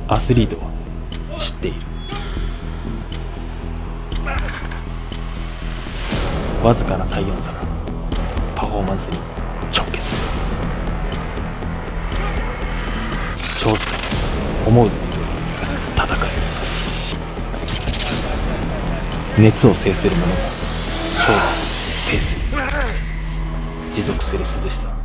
アスリートは知っている。わずかな体温差がパフォーマンスに直結する。長時間思う存分戦える。熱を制する者が勝負を制する。持続する涼しさ。